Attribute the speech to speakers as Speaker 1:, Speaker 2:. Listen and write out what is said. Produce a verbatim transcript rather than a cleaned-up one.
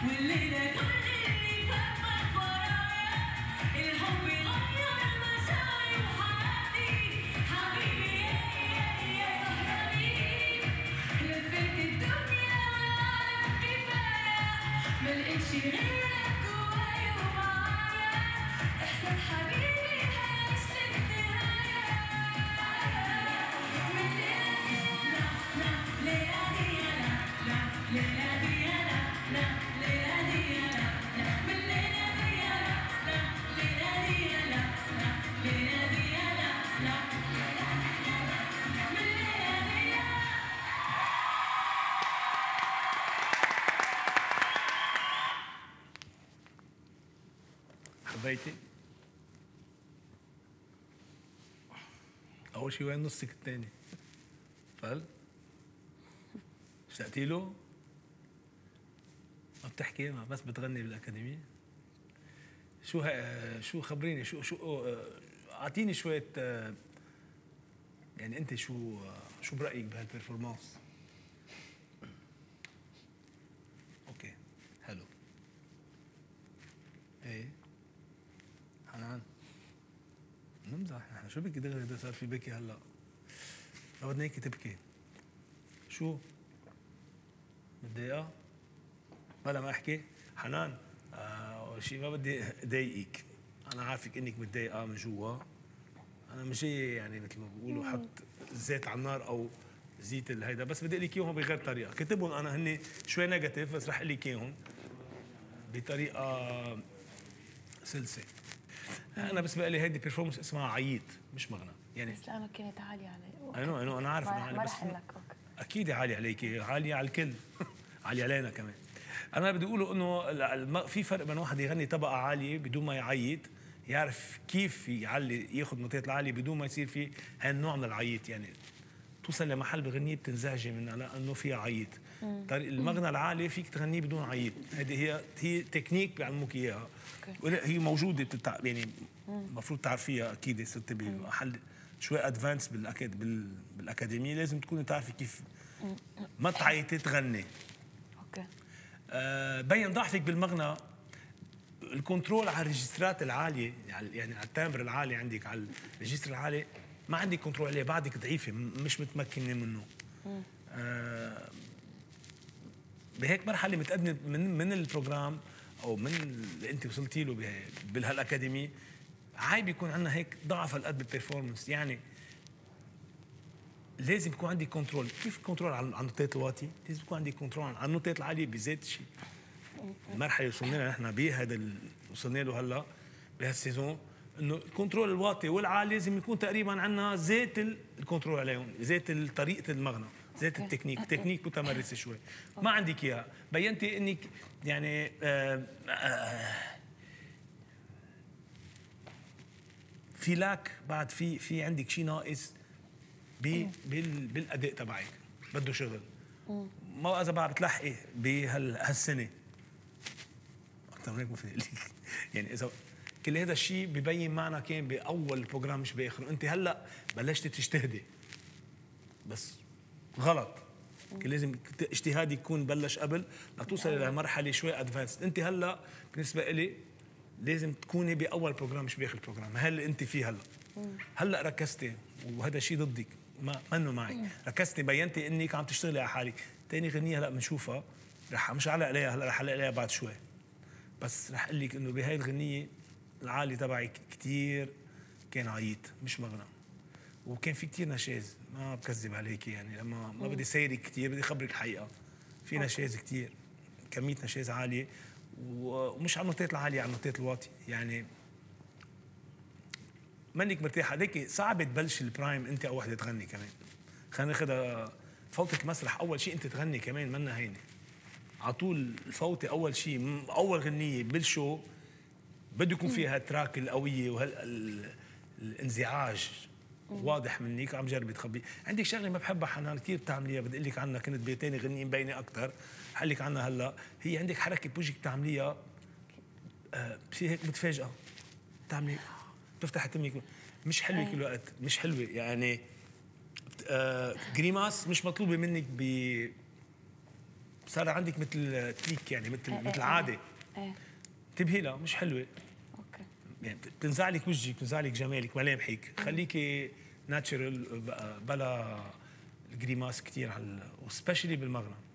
Speaker 1: والليلة كل اللي فات ورايا الحب غير مشاعري وحياتي حبيبي يا صاحبي لفيت الدنيا والعالم كفاية ملقتش غيرك جوايا ومعايا إحساس حبيبي هيعيش للنهاية من ليلة لا ليلة دي لا لا ليلة دي لا لا ليلة دي لا لا من ليلة دي لا لا ليلة دي لا لا ليلة دي لا لا من ليلة دي
Speaker 2: حبيتي؟ أول شي وين نصك الثاني؟ فل؟ اشتقتي له؟ ما بتحكي ما بس بتغني بالأكاديمية؟ شو ها شو خبريني شو شو أعطيني شوية يعني أنت شو شو برأيك بهالبرفورمانس؟ أوكي حلو. إيه حنان نمزح نحن شو بكي دغري ده صار في بكي هلا ما بدنا اياكي تبكي شو متضايقة؟ بلا ما احكي حنان آه شيء ما بدي اضايقك انا عارفك انك متضايقة من جوا انا مش جاي يعني مثل ما بيقولوا حط زيت على النار او زيت الهيدا بس بدي اقول لك اياهم بغير طريقة كتبهم انا هن شوي نيجاتيف بس رح اقول لك اياهم بطريقة سلسة انا بس بقى لي هيدي بيرفورمنس اسمها عييت مش مغنى يعني
Speaker 3: بس لانه كانت عاليه علي
Speaker 2: اي نو انا عارف انه عالية
Speaker 3: ما
Speaker 2: بس
Speaker 3: رح لك اوكي
Speaker 2: اكيد عالية عليكي عالية على الكل عالية علينا كمان انا بدي اقوله انه في فرق بين واحد يغني طبقة عالية بدون ما يعيط يعرف كيف يعلي ياخذ نوتات العالية بدون ما يصير في هالنوع من العيط يعني توصل لمحل بغنية بتنزعجي منها لانه فيها عيط طريق المغنى العالي فيك تغنيه بدون عيط هذه هي هي تكنيك بيعلموك اياها هي موجوده بتتع... يعني المفروض تعرفيها اكيد صرت بمحل شوي ادفانس بالأكاد... بال... بالاكاديميه لازم تكوني تعرفي كيف ما تعيطي تغني
Speaker 3: اوكي
Speaker 2: آه بين ضعفك بالمغنى الكنترول على الريجسترات العاليه يعني على التامبر العالي عندك على الريجستر العالي ما عندك كنترول عليه بعدك ضعيفه مش متمكنه منه آه بهيك مرحله متقدمه من من البروجرام او من اللي انت وصلتي له بهالاكاديمي عيب يكون عندنا هيك ضعف هالقد بالبرفورمنس يعني لازم يكون عندي كنترول كيف كنترول على النوتات الواطي لازم يكون عندي كنترول على النوتات العاليه بذات الشيء المرحله اللي وصلنا لها نحن بهذا وصلنا له هلا بهالسيزون انه الكنترول الواطي والعالي لازم يكون تقريبا عندنا زيت الكنترول عليهم زيت طريقه المغنى زيت التكنيك تكنيك متمرسه شوي ما عندك اياها بينتي انك يعني آآ آآ في لاك بعد في في عندك شيء ناقص بالاداء تبعك بده شغل ما اذا بعد بتلحقي بهالسنه اكثر من هيك ما فيني اقول لك يعني اذا كل هذا الشيء ببين معنا كان باول البروجرام مش باخره انت هلا بلشتي تجتهدي بس غلط كان لازم اجتهادي يكون بلش قبل لتوصلي لمرحله شوي ادفانس انت هلا بالنسبه لي لازم تكوني باول بروجرام مش باخر البروجرام هل انت فيه هلا هلا ركزتي وهذا شيء ضدك ما منه معك ركزتي بينتي انك عم تشتغلي على حالك ثاني غنيه هلا بنشوفها رح مش علق عليها هلا رح علق عليها بعد شوي بس رح اقول لك انه بهاي الغنيه العالي تبعك كثير كان عيط مش مغنى وكان في كثير نشاز ما بكذب عليكي يعني لما ما بدي سيرك كثير بدي خبرك الحقيقه في نشاز كثير كميه نشاز عاليه ومش على النوتات العاليه على النوتات الواطيه يعني منك مرتاحه هيك صعب تبلش البرايم انت او وحده تغني كمان خلينا ناخذها فوتة المسرح اول شيء انت تغني كمان منا هينه على طول الفوتة اول شيء اول غنيه بالشو بده يكون فيها التراك القويه وهالانزعاج واضح منك عم جربي تخبي عندك شغله ما بحبها حنان كثير بتعمليها بدي اقول لك عنها كنت بثاني غنيه مبينه اكثر حلك عنها هلا هي عندك حركه بوجهك بتعمليها آه بصير هيك متفاجئه بتعملي بتفتح تمك مش حلوه كل وقت مش حلوه يعني آه جريماس مش مطلوبه منك ب صار عندك مثل تيك، يعني مثل
Speaker 3: إيه
Speaker 2: مثل
Speaker 3: إيه
Speaker 2: عاده.
Speaker 3: ايه
Speaker 2: انتبهي لها، مش حلوه.
Speaker 3: اوكي.
Speaker 2: يعني بتنزع لك وجهك، بتنزع لك جمالك، ملامحك. خليكي ناتشرال بلا الجريماس كثير على، وسبيشلي بالمغرب.